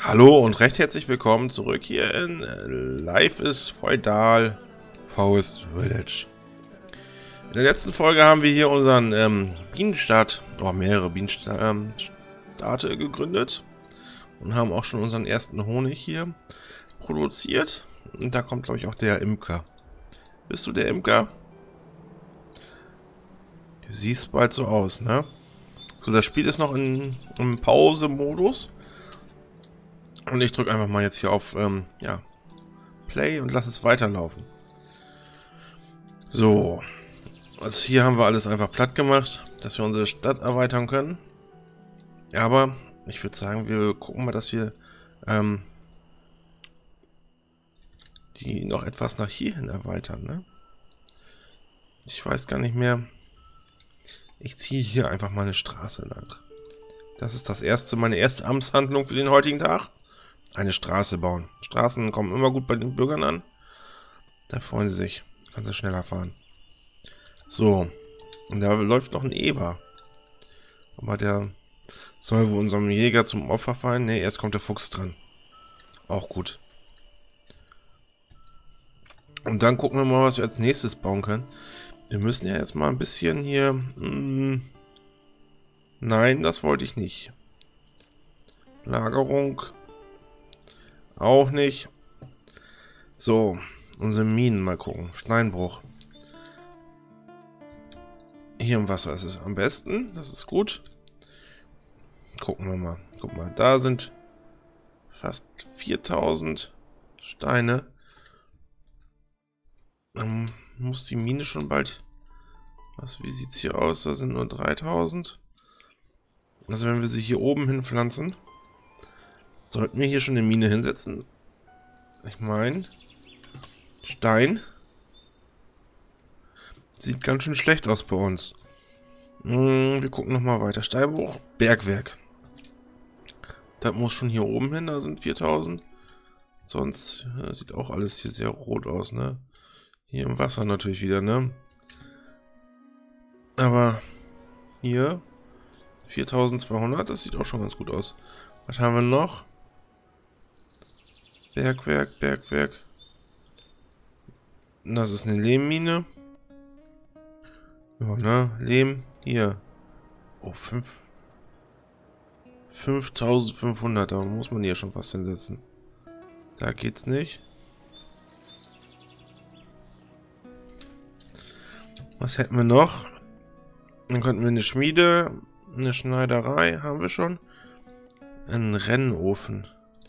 Hallo und recht herzlich willkommen zurück hier in Life is Feudal Forest Village. In der letzten Folge haben wir hier unseren Bienenstaat, mehrere Bienenstaate gegründet und haben auch schon unseren ersten Honig hier produziert. Und da kommt, glaube ich, auch der Imker. Bist du der Imker? Du siehst bald so aus, ne? So, das Spiel ist noch im Pause-Modus. Und ich drücke einfach mal jetzt hier auf Play und lasse es weiterlaufen. So, also hier haben wir alles einfach platt gemacht, dass wir unsere Stadt erweitern können. Aber ich würde sagen, wir gucken mal, dass wir die noch etwas nach hierhin erweitern. Ne? Ich weiß gar nicht mehr. Ich ziehe hier einfach mal eine Straße lang. Das ist meine erste Amtshandlung für den heutigen Tag. Eine Straße bauen. Straßen kommen immer gut bei den Bürgern an. Da freuen sie sich. Kannst du schneller fahren. So. Und da läuft noch ein Eber. Aber der soll wohl unserem Jäger zum Opfer fallen. Ne, erst kommt der Fuchs dran. Auch gut. Und dann gucken wir mal, was wir als nächstes bauen können. Wir müssen ja jetzt mal ein bisschen hier... Nein, das wollte ich nicht. Lagerung. Auch nicht. So, unsere Minen mal gucken. Steinbruch. Hier im Wasser ist es am besten. Das ist gut. Gucken wir mal. Guck mal, da sind fast 4000 Steine. Dann muss die Mine schon bald... Wie sieht es hier aus? Da sind nur 3000. Also wenn wir sie hier oben hinpflanzen, sollten wir hier schon eine Mine hinsetzen. Ich meine, Stein sieht ganz schön schlecht aus bei uns. Wir gucken nochmal weiter. Steinbruch, Bergwerk. Das muss schon hier oben hin, da sind 4000. Sonst sieht auch alles hier sehr rot aus, ne? Hier im Wasser natürlich wieder, ne? Aber hier 4200, das sieht auch schon ganz gut aus. Was haben wir noch? Bergwerk. Das ist eine Lehmmine. Ja, ne? Lehm. Hier. Oh, 5500. Da muss man hier schon was hinsetzen. Da geht's nicht. Was hätten wir noch? Dann könnten wir eine Schmiede, eine Schneiderei, haben wir schon. Einen Rennofen.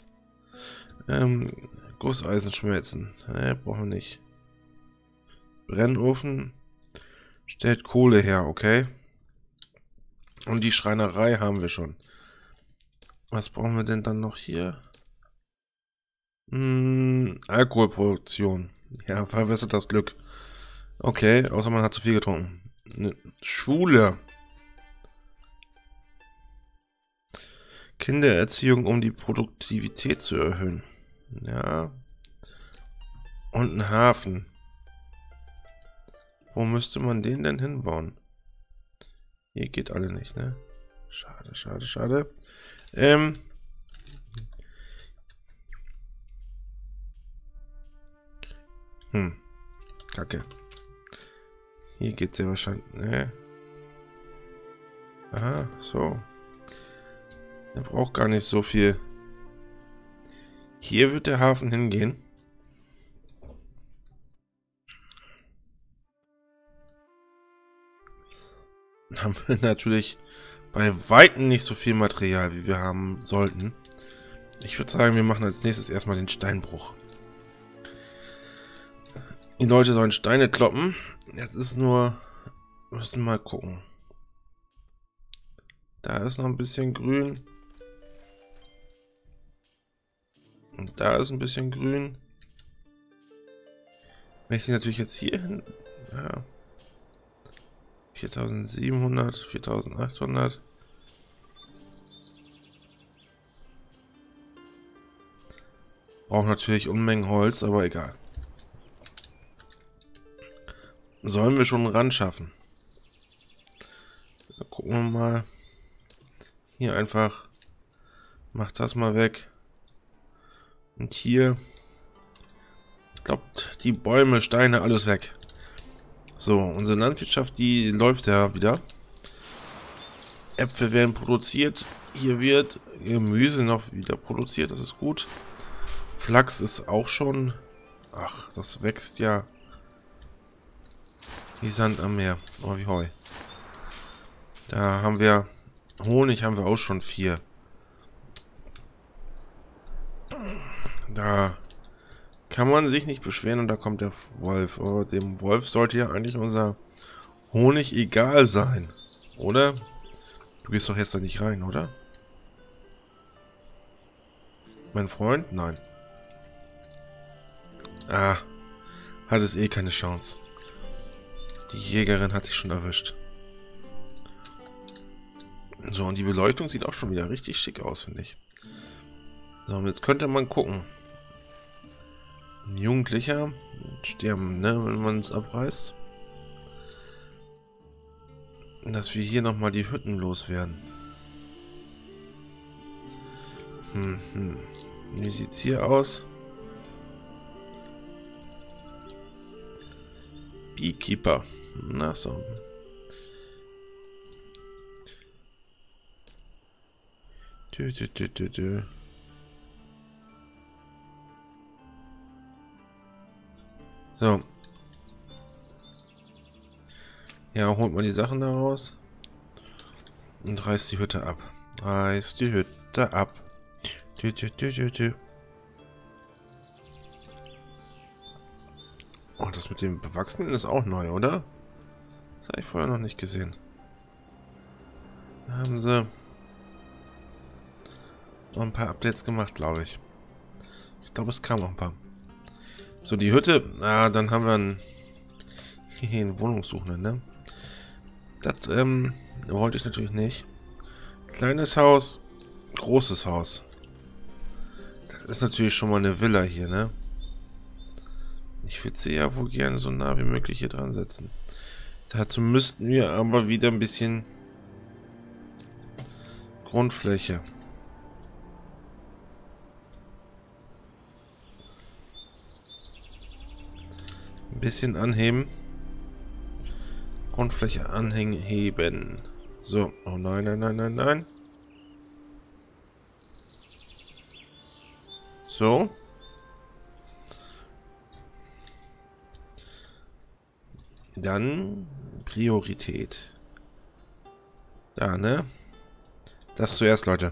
Gusseisen schmelzen. Brauchen wir nicht. Brennofen stellt Kohle her, okay. Und die Schreinerei haben wir schon. Was brauchen wir denn dann noch hier? Alkoholproduktion. Ja, verbessert das Glück. Okay, außer man hat zu viel getrunken. Eine Schule. Kindererziehung, um die Produktivität zu erhöhen. Ja. Und ein Hafen. Wo müsste man den denn hinbauen? Hier geht alle nicht, ne? Schade. Kacke. Hier geht's ja wahrscheinlich, ne? Aha, so. Er braucht gar nicht so viel. Hier wird der Hafen hingehen. Dann haben wir natürlich bei Weitem nicht so viel Material, wie wir haben sollten. Ich würde sagen, wir machen als nächstes erstmal den Steinbruch. Die Leute sollen Steine kloppen. Jetzt ist nur... Wir müssen mal gucken. Da ist noch ein bisschen grün. Und da ist ein bisschen grün. Wenn ich natürlich jetzt hier hin... Ja. 4700, 4800. Braucht natürlich Unmengen Holz, aber egal. Sollen wir schon ran schaffen. Da gucken wir mal. Hier einfach. Mach das mal weg. Und hier, ich glaube, die Bäume, Steine, alles weg. So, unsere Landwirtschaft, die läuft ja wieder. Äpfel werden produziert. Hier wird Gemüse noch wieder produziert. Das ist gut. Flachs ist auch schon... Ach, das wächst ja wie Sand am Meer. Oh, wie Heu. Da haben wir... Honig haben wir auch schon 4. Da kann man sich nicht beschweren und da kommt der Wolf. Aber dem Wolf sollte ja eigentlich unser Honig egal sein. Oder? Du gehst doch jetzt da nicht rein, oder? Mein Freund? Nein. Ah, hat es eh keine Chance. Die Jägerin hat sich schon erwischt. So, und die Beleuchtung sieht auch schon wieder richtig schick aus, finde ich. So, und jetzt könnte man gucken. Ein Jugendlicher sterben, ne, wenn man es abreißt. Dass wir hier nochmal die Hütten loswerden. Wie sieht's hier aus? Beekeeper. Na so. So. Ja, holt man die Sachen da raus. Und reißt die Hütte ab. Reißt die Hütte ab. Oh, das mit dem Bewachsenen ist auch neu, oder? Das habe ich vorher noch nicht gesehen. Da haben sie noch ein paar Updates gemacht, glaube ich. Ich glaube, es kam noch ein paar. So, die Hütte. Ah, dann haben wir einen Wohnungssuchenden, ne? Das wollte ich natürlich nicht. Kleines Haus, großes Haus. Das ist natürlich schon mal eine Villa hier, ne? Ich würde sie ja wohl gerne so nah wie möglich hier dran setzen. Dazu müssten wir aber wieder ein bisschen Grundfläche. Ein bisschen anheben. Grundfläche anheben. So. Oh nein, nein, nein, nein, nein. So. Dann Priorität. Da, ne? Das zuerst, Leute.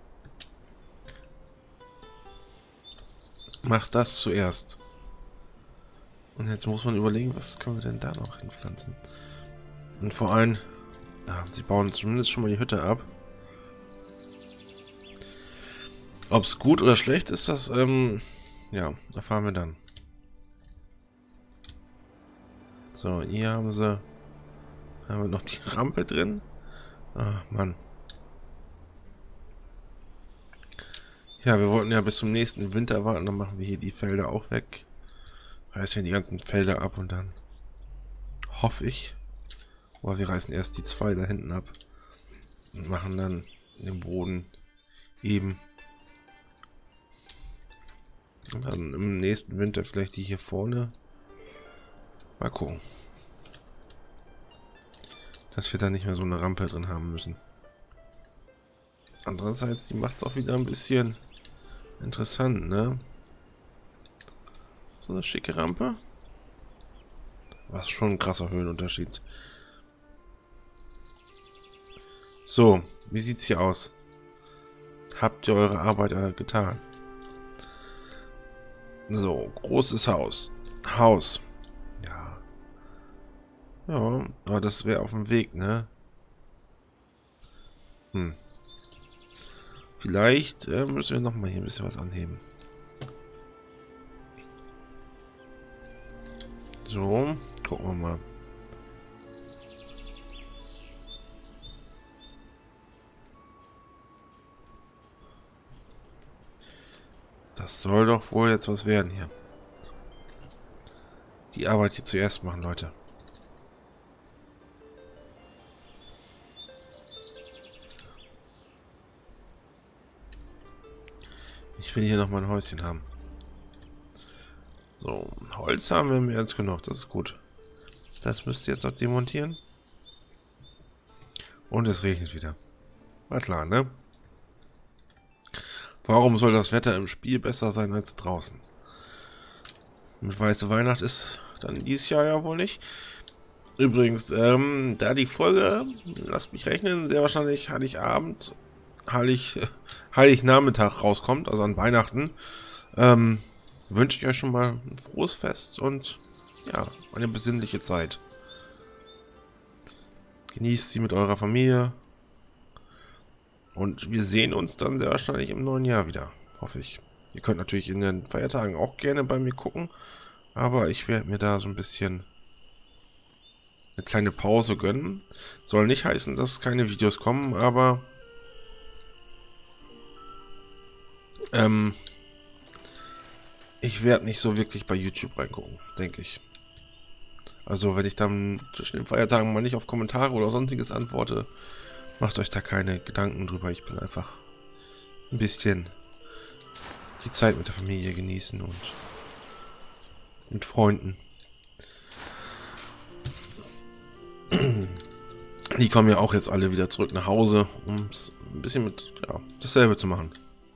Macht das zuerst. Und jetzt muss man überlegen, was können wir denn da noch hinpflanzen. Und vor allem, ja, sie bauen zumindest schon mal die Hütte ab. Ob es gut oder schlecht ist, das, ja, erfahren wir dann. So, hier haben wir noch die Rampe drin. Ah, Mann. Ja, wir wollten ja bis zum nächsten Winter warten, dann machen wir hier die Felder auch weg. Reißen wir die ganzen Felder ab und dann hoffe ich, aber wir reißen erst die 2 da hinten ab und machen dann den Boden eben. Und dann im nächsten Winter vielleicht die hier vorne. Mal gucken. Dass wir da nicht mehr so eine Rampe drin haben müssen. Andererseits, die macht es auch wieder ein bisschen interessant, ne? So eine schicke Rampe. Was schon ein krasser Höhenunterschied. So, wie sieht's hier aus? Habt ihr eure Arbeit getan? So, großes Haus. Haus. Ja. Ja, aber das wäre auf dem Weg, ne? Vielleicht müssen wir nochmal hier ein bisschen was anheben. So, gucken wir mal. Das soll doch wohl jetzt was werden hier. Die Arbeit hier zuerst machen, Leute. Ich will hier noch mal ein Häuschen haben. So, Holz haben wir mehr als genug, das ist gut. Das müsst ihr jetzt noch demontieren. Und es regnet wieder. War klar, ne? Warum soll das Wetter im Spiel besser sein als draußen? Mit weiße Weihnacht ist dann dieses Jahr ja wohl nicht. Übrigens, da die Folge, lasst mich rechnen, sehr wahrscheinlich Heiligabend, Heilignachmittag rauskommt, also an Weihnachten, wünsche ich euch schon mal ein frohes Fest und ja, eine besinnliche Zeit. Genießt sie mit eurer Familie und wir sehen uns dann sehr wahrscheinlich im neuen Jahr wieder, hoffe ich. Ihr könnt natürlich in den Feiertagen auch gerne bei mir gucken, aber ich werde mir da so ein bisschen eine kleine Pause gönnen. Soll nicht heißen, dass keine Videos kommen, aber ich werde nicht so wirklich bei YouTube reingucken, denke ich. Also wenn ich dann zwischen den Feiertagen mal nicht auf Kommentare oder sonstiges antworte, macht euch da keine Gedanken drüber. Ich bin einfach ein bisschen die Zeit mit der Familie genießen und mit Freunden. Die kommen ja auch jetzt alle wieder zurück nach Hause, um es ein bisschen mit, ja, dasselbe zu machen.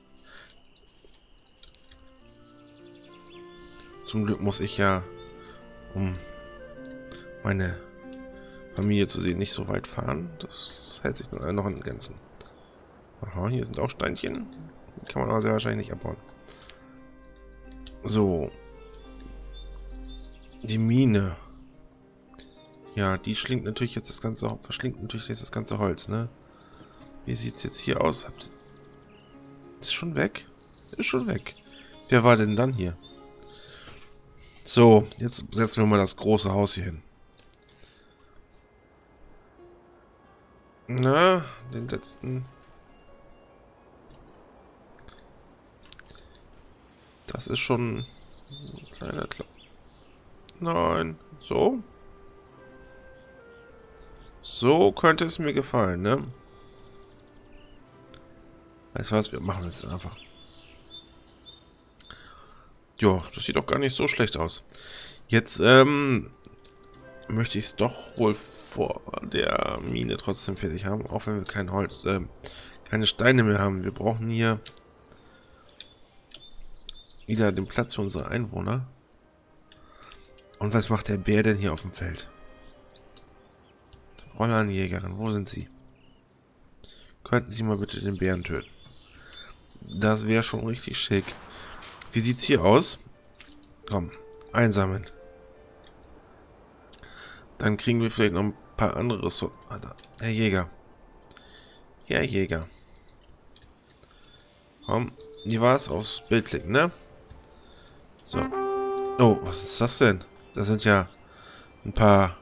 Zum Glück muss ich ja, um meine Familie zu sehen, nicht so weit fahren. Das hält sich dann noch in Grenzen. Aha, hier sind auch Steinchen. Die kann man aber sehr wahrscheinlich nicht abbauen. So. Die Mine. Ja, die verschlingt natürlich jetzt das ganze Holz, ne? Wie sieht es jetzt hier aus? Ist schon weg? Ist schon weg. Wer war denn dann hier? So, jetzt setzen wir mal das große Haus hier hin. Na, den letzten... Das ist schon ein kleiner Nein, so? So könnte es mir gefallen, ne? Weißt du was, wir machen es einfach. Ja, das sieht doch gar nicht so schlecht aus. Jetzt, möchte ich es doch wohl vor der Mine trotzdem fertig haben, auch wenn wir kein Holz, keine Steine mehr haben. Wir brauchen hier wieder den Platz für unsere Einwohner. Und was macht der Bär denn hier auf dem Feld? Fräulein Jägerin, wo sind Sie? Könnten Sie mal bitte den Bären töten? Das wäre schon richtig schick. Wie sieht's hier aus? Komm, einsammeln. Dann kriegen wir vielleicht noch ein paar andere Herr Jäger. Herr Jäger. Komm, wie war's? Aufs Bild klicken, ne? So. Oh, was ist das denn? Das sind ja ein paar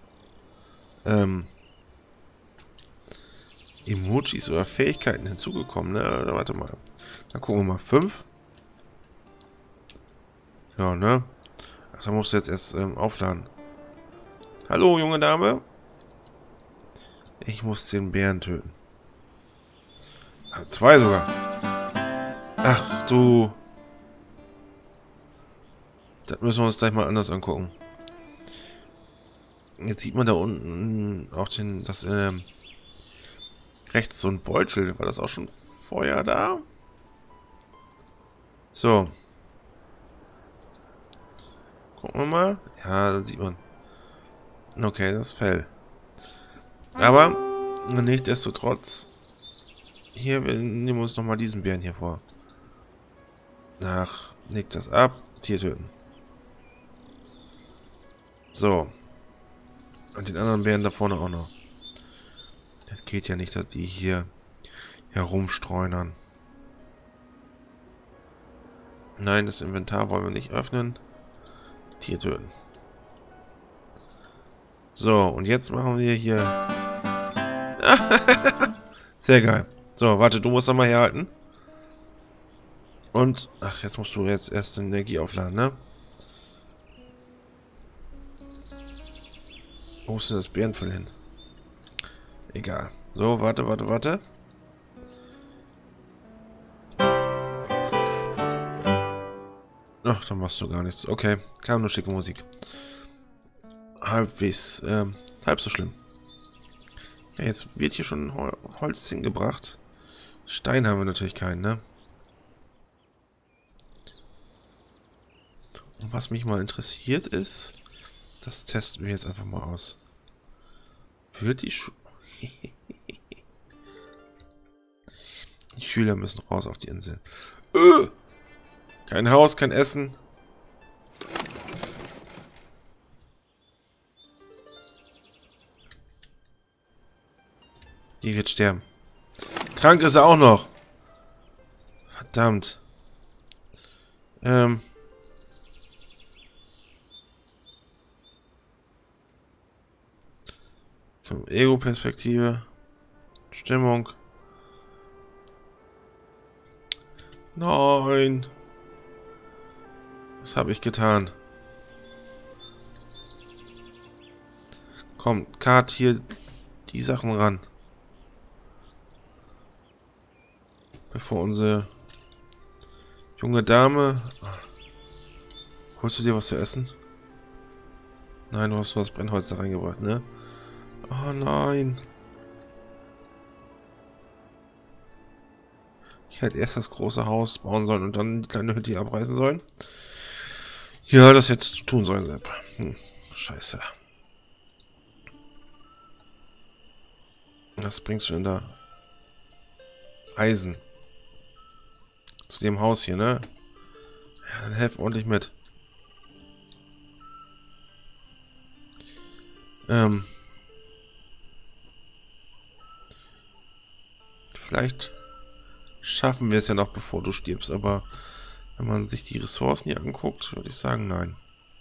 Emojis oder Fähigkeiten hinzugekommen, ne? Warte mal. Dann gucken wir mal. 5. Ja, ne? Ach, da musst du jetzt erst aufladen. Hallo, junge Dame. Ich muss den Bären töten. Ah, 2 sogar. Ach, du. Das müssen wir uns gleich mal anders angucken. Jetzt sieht man da unten auch rechts so ein Beutel. War das auch schon vorher da? So. Gucken wir mal. Ja, da sieht man. Okay, das Fell. Aber, nichtsdestotrotz. Hier, wir nehmen uns nochmal diesen Bären hier vor. Ach, leg das ab. Tier töten. So. Und den anderen Bären da vorne auch noch. Das geht ja nicht, dass die hier herumstreunern. Nein, das Inventar wollen wir nicht öffnen. Tier töten. So, und jetzt machen wir hier... Sehr geil. So, warte, du musst noch mal herhalten. Und... Ach, jetzt musst du jetzt erst Energie aufladen, ne? Wo ist denn das Bärenfell hin? Egal. So, warte. Ach, dann machst du gar nichts. Okay, kam nur schicke Musik. Halbwegs, halb so schlimm. Ja, jetzt wird hier schon Holz hingebracht. Stein haben wir natürlich keinen, ne? Und was mich mal interessiert ist, das testen wir jetzt einfach mal aus. Wird die Die Schüler müssen raus auf die Insel. Kein Haus, kein Essen. Die wird sterben. Krank ist er auch noch. Verdammt. Zum Ego-Perspektive. Stimmung. Nein. Was habe ich getan? Komm, Kart hier die Sachen ran. Bevor unsere junge Dame... Holst du dir was zu essen? Nein, du hast was Brennholz da reingebracht, ne? Oh nein. Ich hätte erst das große Haus bauen sollen und dann die kleine Hütte hier abreißen sollen. Ja, das hättest du tun sollen, Sepp. Scheiße. Was bringst du denn da? Eisen. Zu dem Haus hier, ne? Ja, dann helf ordentlich mit. Vielleicht schaffen wir es ja noch, bevor du stirbst, aber wenn man sich die Ressourcen hier anguckt, würde ich sagen, nein.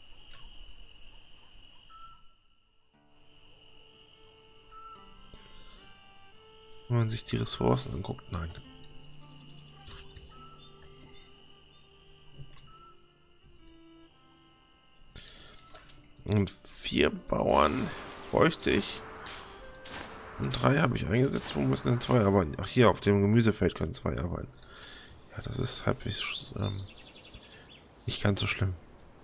Wenn man sich die Ressourcen anguckt, nein. Und 4 Bauern bräuchte ich. Und 3 habe ich eingesetzt. Wo müssen denn 2 arbeiten? Ach, hier auf dem Gemüsefeld können 2 arbeiten. Ja, das ist halbwegs nicht ganz so schlimm.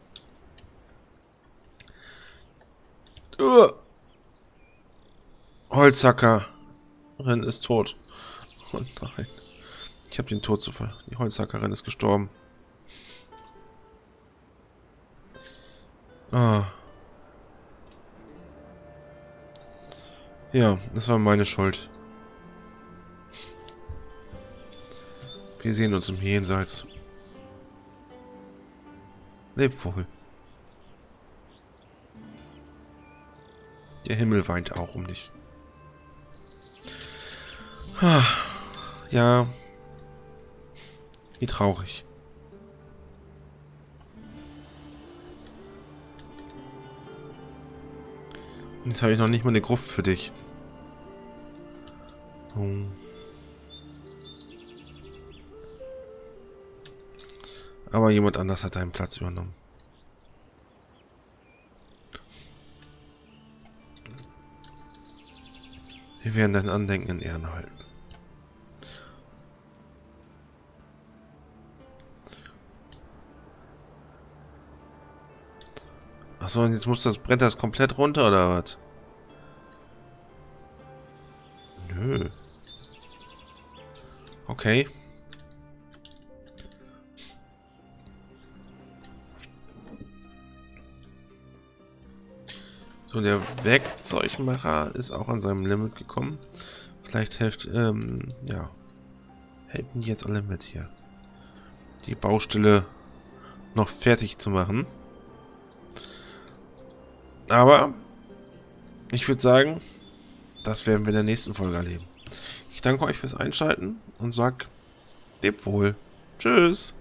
Holzhackerin ist tot. Oh nein. Ich habe den Tod zu ver... Die Holzhackerin ist gestorben. Ah. Ja, das war meine Schuld. Wir sehen uns im Jenseits. Lebvogel. Der Himmel weint auch um dich. Ja. Wie traurig. Und jetzt habe ich noch nicht mal eine Gruft für dich. Oh. Aber jemand anders hat deinen Platz übernommen. Wir werden dein Andenken in Ehren halten. Achso, und jetzt muss das Brett das komplett runter, oder was? Nö. Okay. So, der Werkzeugmacher ist auch an seinem Limit gekommen. Vielleicht hilft, ja, helfen die jetzt alle mit hier. Die Baustelle noch fertig zu machen. Aber ich würde sagen, das werden wir in der nächsten Folge erleben. Ich danke euch fürs Einschalten und sag, lebt wohl. Tschüss.